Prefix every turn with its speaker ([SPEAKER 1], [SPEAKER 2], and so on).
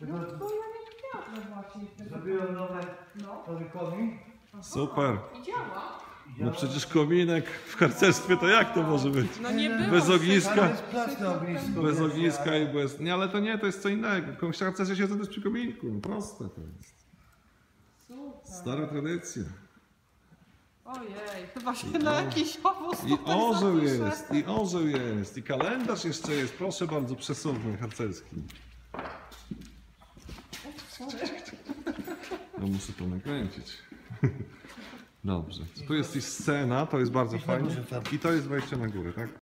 [SPEAKER 1] No bo ja nie chciałam właśnie.
[SPEAKER 2] Zrobiłem nowy komin.
[SPEAKER 3] Super.
[SPEAKER 1] I działa.
[SPEAKER 3] No przecież kominek w harcerstwie to jak to może być?
[SPEAKER 1] No nie było.
[SPEAKER 3] Bez ogniska.
[SPEAKER 2] Tam jest plac na ognisku.
[SPEAKER 3] Bez ogniska i bez... Nie, ale to nie, to jest co innego. Harcerze siedzą też przy kominku. Proste to jest.
[SPEAKER 1] Super.
[SPEAKER 3] Stara tradycja.
[SPEAKER 1] Ojej, chyba się na jakiś obóz
[SPEAKER 3] I
[SPEAKER 1] tutaj
[SPEAKER 3] orzeł
[SPEAKER 1] zapiszę.
[SPEAKER 3] jest, i orzeł jest, i kalendarz jeszcze jest. Proszę bardzo, przesuwny harcerski. No muszę to nakręcić. Dobrze. Tu jest i scena, to jest bardzo fajnie. I to jest wejście na górę, tak?